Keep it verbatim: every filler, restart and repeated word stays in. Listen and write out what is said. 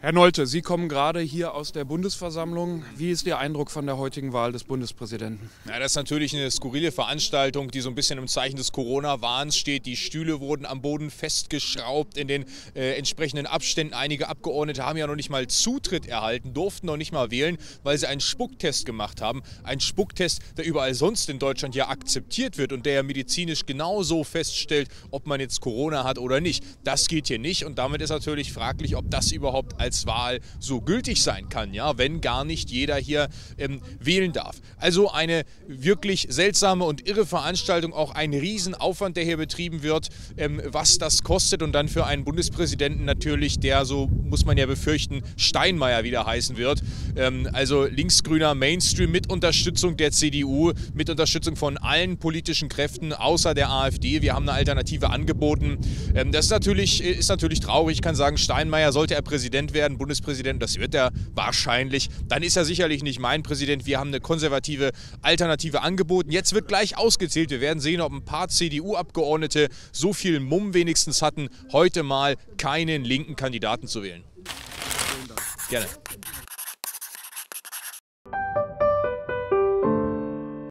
Herr Nolte, Sie kommen gerade hier aus der Bundesversammlung. Wie ist Ihr Eindruck von der heutigen Wahl des Bundespräsidenten? Ja, das ist natürlich eine skurrile Veranstaltung, die so ein bisschen im Zeichen des Corona-Wahns steht. Die Stühle wurden am Boden festgeschraubt in den äh, entsprechenden Abständen. Einige Abgeordnete haben ja noch nicht mal Zutritt erhalten, durften noch nicht mal wählen, weil sie einen Spucktest gemacht haben. Ein Spucktest, der überall sonst in Deutschland ja akzeptiert wird und der ja medizinisch genauso feststellt, ob man jetzt Corona hat oder nicht. Das geht hier nicht und damit ist natürlich fraglich, ob das überhaupt als Wahl so gültig sein kann, ja, wenn gar nicht jeder hier ähm, wählen darf. Also eine wirklich seltsame und irre Veranstaltung, auch ein Riesenaufwand, der hier betrieben wird, ähm, was das kostet und dann für einen Bundespräsidenten natürlich, der, so muss man ja befürchten, Steinmeier wieder heißen wird. Ähm, also linksgrüner Mainstream mit Unterstützung der C D U, mit Unterstützung von allen politischen Kräften außer der AfD. Wir haben eine Alternative angeboten. Ähm, das ist natürlich, ist natürlich traurig. Ich kann sagen, Steinmeier, sollte er Präsident werden, Bundespräsident, das wird er wahrscheinlich, dann ist er sicherlich nicht mein Präsident. Wir haben eine konservative Alternative angeboten. Jetzt wird gleich ausgezählt. Wir werden sehen, ob ein paar C D U-Abgeordnete so viel Mumm wenigstens hatten, heute mal keinen linken Kandidaten zu wählen. Vielen Dank. Gerne.